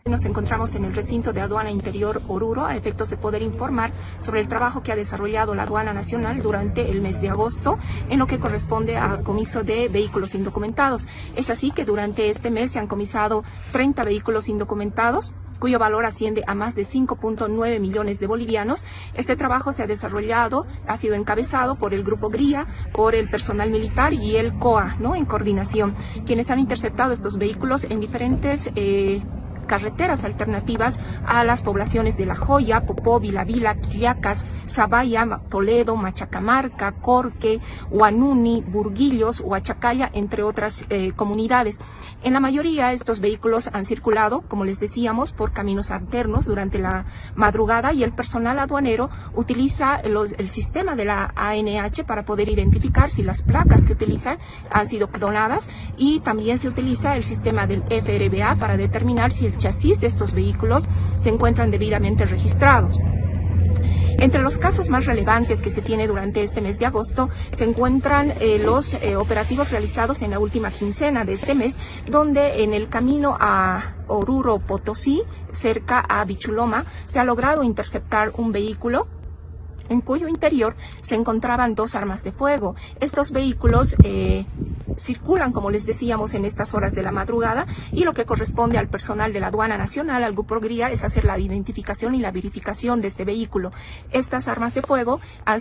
Nos encontramos en el recinto de Aduana Interior Oruro a efectos de poder informar sobre el trabajo que ha desarrollado la Aduana Nacional durante el mes de agosto en lo que corresponde a comiso de vehículos indocumentados. Es así que durante este mes se han comisado 30 vehículos indocumentados, cuyo valor asciende a más de 5.9 millones de bolivianos. Este trabajo se ha desarrollado, ha sido encabezado por el Grupo GRIA, por el personal militar y el COA, en coordinación, quienes han interceptado estos vehículos en diferentes carreteras alternativas a las poblaciones de La Joya, Popó, Vilavila, Quillacas, Zabaya, Toledo, Machacamarca, Corque, Huanuni, Burguillos, Huachacalla, entre otras comunidades. En la mayoría estos vehículos han circulado, como les decíamos, por caminos alternos durante la madrugada y el personal aduanero utiliza el sistema de la ANH para poder identificar si las placas que utilizan han sido clonadas, y también se utiliza el sistema del FRBA para determinar si el chasis de estos vehículos se encuentran debidamente registrados. Entre los casos más relevantes que se tiene durante este mes de agosto se encuentran los operativos realizados en la última quincena de este mes, donde en el camino a Oruro, Potosí, cerca a Bichuloma, se ha logrado interceptar un vehículo en cuyo interior se encontraban 2 armas de fuego. Estos vehículos circulan, como les decíamos, en estas horas de la madrugada, y lo que corresponde al personal de la Aduana Nacional, al Grupo GRIA, es hacer la identificación y la verificación de este vehículo. Estas armas de fuego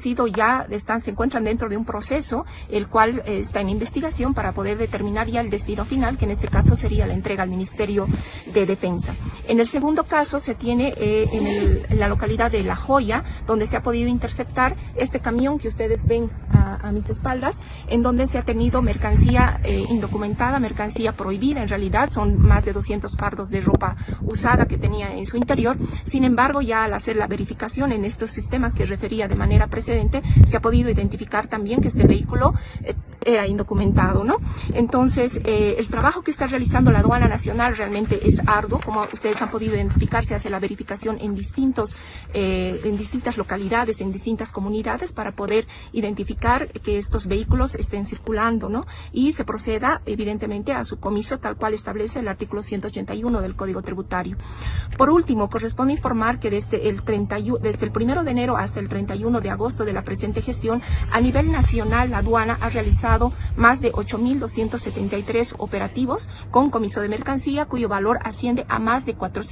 se encuentran dentro de un proceso, el cual está en investigación para poder determinar ya el destino final, que en este caso sería la entrega al Ministerio de Defensa. En el segundo caso se tiene en la localidad de La Joya, donde se ha podido interceptar este camión que ustedes ven a mis espaldas, en donde se ha tenido mercancía indocumentada, mercancía prohibida. En realidad son más de 200 fardos de ropa usada que tenía en su interior. Sin embargo, ya al hacer la verificación en estos sistemas que refería de manera precedente, se ha podido identificar también que este vehículo era indocumentado, Entonces, el trabajo que está realizando la Aduana Nacional realmente es arduo. Como ustedes han podido identificar, se hace la verificación en distintas localidades, en distintas comunidades, para poder identificar que estos vehículos estén circulando, y se proceda evidentemente a su comiso, tal cual establece el artículo 181 del Código Tributario. Por último, corresponde informar que desde el 1 de enero hasta el 31 de agosto de la presente gestión, a nivel nacional, la aduana ha realizado más de 8.273 operativos con comiso de mercancía, cuyo valor asciende a más de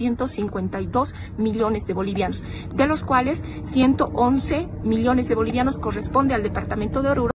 452 millones de bolivianos, de los cuales 111 millones de bolivianos corresponde al departamento de Oruro.